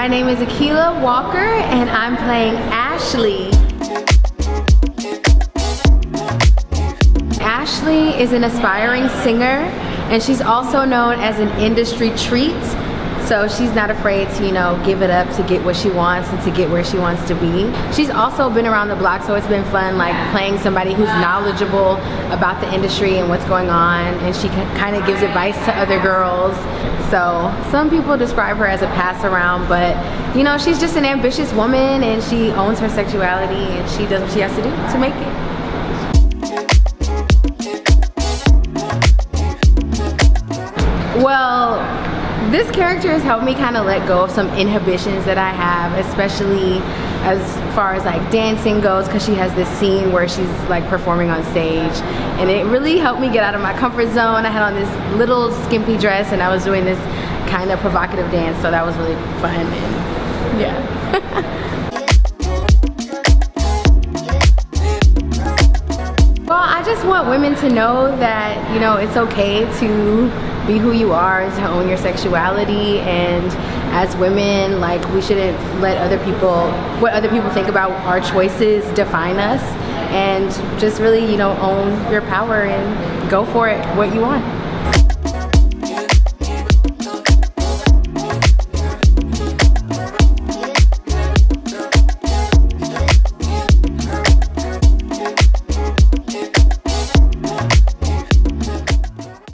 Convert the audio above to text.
My name is Akilah Walker and I'm playing Ashley. Ashley is an aspiring singer and she's also known as an industry treat. So she's not afraid to, you know, give it up to get what she wants and to get where she wants to be. She's also been around the block, so it's been fun like playing somebody who's knowledgeable about the industry and what's going on, and she kind of gives advice to other girls. So some people describe her as a pass around, but you know, she's just an ambitious woman and she owns her sexuality and she does what she has to do to make it. Well, this character has helped me kind of let go of some inhibitions that I have, especially as far as like dancing goes, because she has this scene where she's like performing on stage, and it really helped me get out of my comfort zone. I had on this little skimpy dress and I was doing this kind of provocative dance, so that was really fun, and yeah. Well, I just want women to know that, you know, it's okay to be who you are, to own your sexuality, and as women, like, we shouldn't let what other people think about our choices define us, and just really, you know, own your power and go for it, what you want.